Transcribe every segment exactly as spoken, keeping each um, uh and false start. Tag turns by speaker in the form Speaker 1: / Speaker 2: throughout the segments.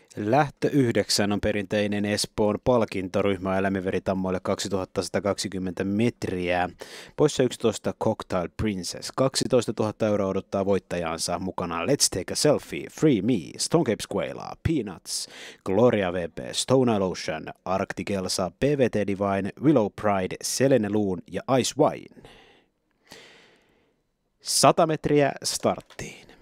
Speaker 1: Lähtö yhdeksän on perinteinen Espoon palkintoryhmä eläimenveritammoille kaksituhattasata kaksikymmentä metriä. Poissa yksitoista Cocktail Princess. kaksitoistatuhatta euroa odottaa voittajaansa mukana Let's Take a Selfie, Free Me, Stone Cape Squala, Peanuts, Gloria V P, Stone Isle Ocean, Arctic Elsa, P V T Divine, Willow Pride, Selene Loon ja Ice Wine. sata metriä starttiin.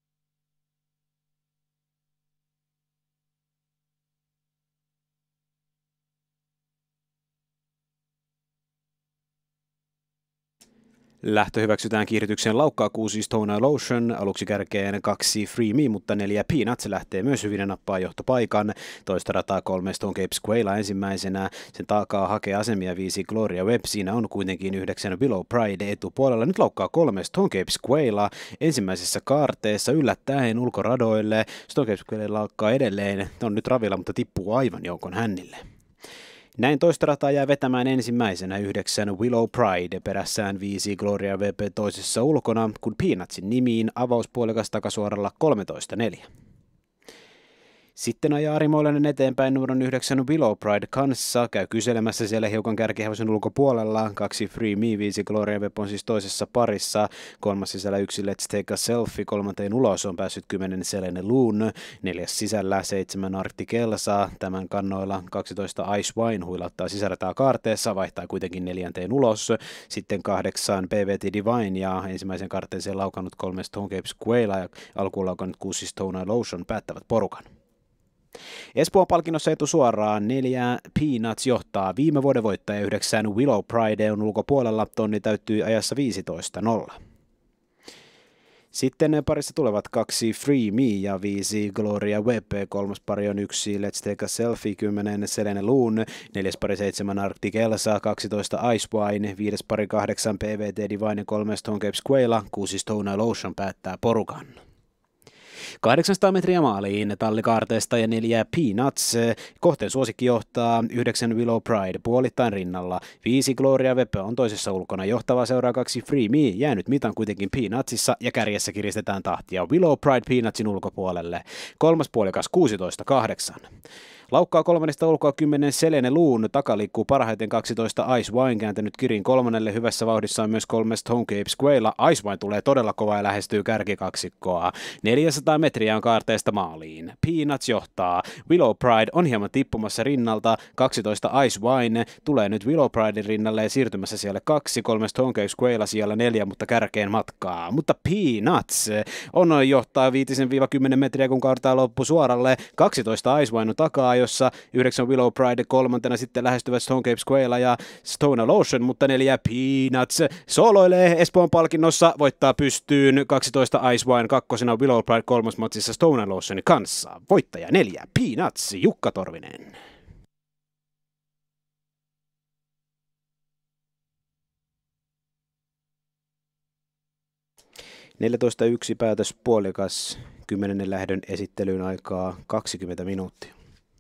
Speaker 1: Lähtö hyväksytään kiihdytykseen laukkaa kuusi Stone Isle Ocean, aluksi kärkeen kaksi Free Me, mutta neljä Peanuts lähtee myös hyvin ja nappaa johtopaikan. Toista rataa kolme Stone Cape Squala ensimmäisenä, sen taakaa hakee asemia viisi Gloria Webb, siinä on kuitenkin yhdeksän Willow Pride etupuolella. Nyt laukkaa kolme Stone Cape Squala ensimmäisessä kaarteessa yllättäen ulkoradoille. Stone Cape Squala laukkaa edelleen, on nyt ravilla, mutta tippuu aivan joukon hännille. Näin toista rataa jää vetämään ensimmäisenä yhdeksän Willow Pride, perässään viisi Gloria V P toisessa ulkona, kun Peanutsin nimiin avauspuolikas takasuoralla kolmetoista neljä. Sitten ajaa Ari Moilanen eteenpäin numeron yhdeksän Willow Pride kanssa, käy kyselemässä siellä hiukan kärkihevosen ulkopuolella, kaksi Free Me, viisi Gloria Webb on siis toisessa parissa, kolmas sisällä yksi Let's Take a Selfie, kolmanteen ulos on päässyt kymmenen Selene Loon, neljäs sisällä seitsemän Arctic Elsa, tämän kannoilla kaksitoista Ice Wine huilauttaa sisärataa kaarteessa, vaihtaa kuitenkin neljänteen ulos, sitten kahdeksan P V T Divine ja ensimmäisen kaarteeseen laukannut kolme Stone Cape Squala ja alkuun laukannut kuusi Stone Isle Ocean päättävät porukan. Espoon palkinnossa etusuoraan neljä Peanuts johtaa, viime vuoden voittaja yhdeksän Willow Pride on ulkopuolella, tonni täytyy ajassa viisitoista nolla. Sitten parissa tulevat kaksi Free Me ja viisi Gloria Webb, kolmas pari on yksi Let's Take a Selfie, kymmenen Selene Loon, neljäs pari seitsemän Arctic Elsa, kaksitoista Ice Wine, viides pari kahdeksan P V T Divine, kolme Stone Cape Squala, kuusi Stone Isle Ocean päättää porukan. kahdeksansataa metriä maaliin tallikaarteesta ja neljä Peanuts. Kohteen suosikki johtaa yhdeksän Willow Pride puolittain rinnalla. viisi Gloria Webb on toisessa ulkona. Johtavaa seuraa kaksi Free Me. Jäänyt mitan kuitenkin Peanutsissa ja kärjessä kiristetään tahtia Willow Pride Peanutsin ulkopuolelle. Kolmas puolikas kuusitoista kahdeksan. Laukkaa kolmannesta ulkoa kymmenen Selene Loon, takaliikkuu parhaiten kaksitoista Ice Wine, kääntänyt kirin kolmannelle, hyvässä vauhdissa on myös kolme Stone Cape Squala. Ice Wine tulee todella kovaa ja lähestyy kärkikaksikkoa. neljäsataa metriä on kaarteesta maaliin. Peanuts johtaa. Willow Pride on hieman tippumassa rinnalta. kaksitoista Ice Wine tulee nyt Willow Pridein rinnalle ja siirtymässä siellä kaksi, kolme Stone Cape Squala siellä neljä, mutta kärkeen matkaa. Mutta Peanuts on johtaa viisi kymmenen metriä, kun kaartaa loppu suoralle. kaksitoista Ice Wine on takaa, jossa yhdeksän Willow Pride kolmantena sitten lähestyvät Stone Cape Squala ja Stone Isle Ocean, mutta neljä Peanuts sooloilee Espoon palkinnossa, voittaa pystyyn kaksitoista Ice Wine, kakkosena Willow Pride kolmosmatsissa Stone Isle Oceanin kanssa. Voittaja neljä Peanuts, Jukka Torvinen. neljätoista yksi päätös puolikas, kymmenennen lähdön esittelyyn aikaa kaksikymmentä minuuttia.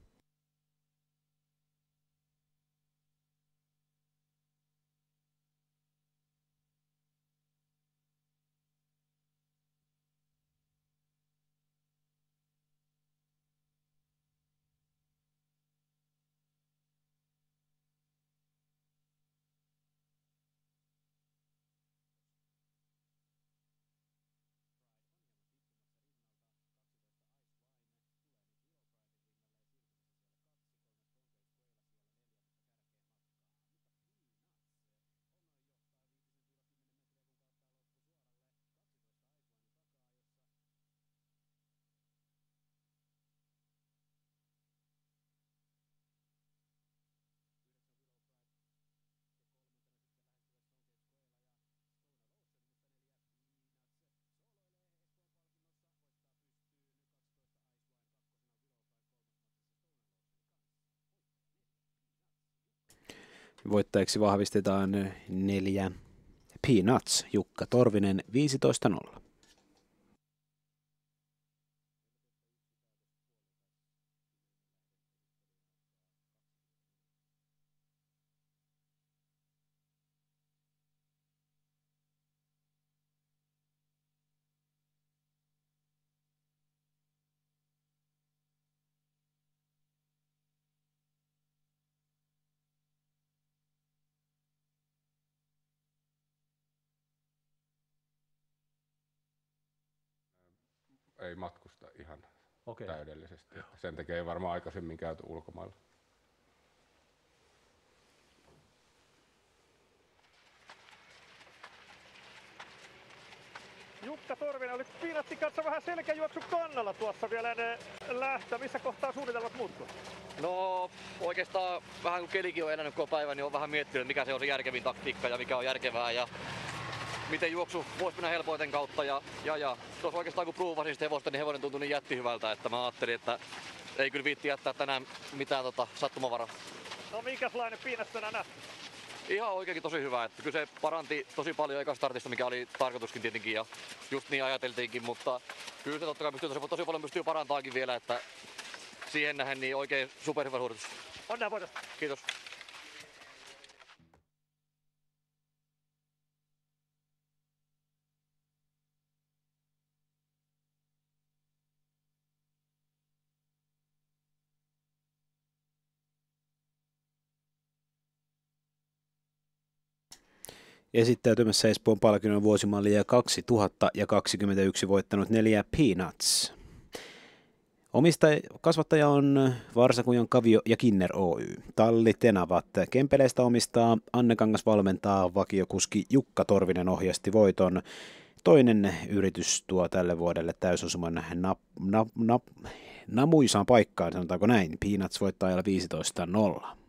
Speaker 1: Voittajaksi vahvistetaan neljä Peanuts, Jukka Torvinen, viisitoista nolla.
Speaker 2: ei matkusta ihan
Speaker 3: Okei.
Speaker 2: täydellisesti. Että sen takia ei varmaan aikaisemmin käyty ulkomailla.
Speaker 3: Jukka Torvinen oli Peanutsin kanssa vähän selkäjuoksun kannalla tuossa vielä ennen lähtöä. Missä kohtaa suunnitelmat muuttuu?
Speaker 4: No oikeastaan vähän kun kelikin on elänyt koko päivän, niin on vähän miettinyt, mikä se on se järkevin taktiikka ja mikä on järkevää ja miten juoksu voisi mennä helpoiten kautta. Ja, ja, ja. Tuossa oikeastaan kun pruuvasin sitä hevosta, niin hevonen tuntui niin jätti hyvältä, että mä ajattelin, että ei kyllä viitti jättää tänään mitään tota, sattumavaraa.
Speaker 3: No minkälainen Peanuts tänään nähty?
Speaker 4: Ihan oikeinkin tosi hyvä, että kyllä se paranti tosi paljon eka startista, mikä oli tarkoituskin tietenkin ja just niin ajateltiinkin, mutta kyllä se totta kai pystyy tosi, tosi paljon pystyy parantaakin vielä, että siihen nähden niin oikein superhyvä suoritus.
Speaker 3: Onnea voitosta.
Speaker 4: Kiitos.
Speaker 1: Esittäytymässä Espoon palkinnon vuosimallia kaksituhatta kaksikymmentäyksi voittanut neljä Peanuts. Omistaja, kasvattaja on Varsakujon Kavio ja Kinner Oy. Talli Tenavat. Kempeleistä omistaa Anne Kangas valmentaa, vakiokuski Jukka Torvinen ohjasti voiton. Toinen yritys tuo tälle vuodelle täysosuman nap, nap, nap, namuisaan paikkaan, sanotaanko näin. Peanuts voittaa ajalla viisitoista nolla.